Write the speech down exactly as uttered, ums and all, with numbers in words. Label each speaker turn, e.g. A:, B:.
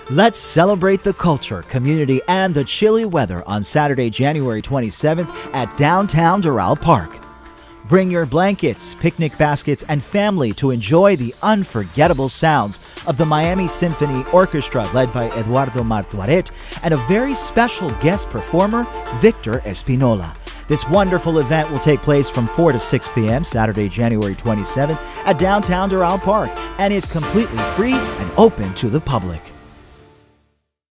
A: Let's celebrate the culture, community, and the chilly weather on Saturday, January twenty-seventh at downtown Doral Park. Bring your blankets, picnic baskets, and family to enjoy the unforgettable sounds of the Miami Symphony Orchestra led by Eduardo Martuaret and a very special guest performer, Victor Espinola. This wonderful event will take place from four to six p m Saturday, January twenty-seventh at downtown Doral Park and is completely free and open to the public.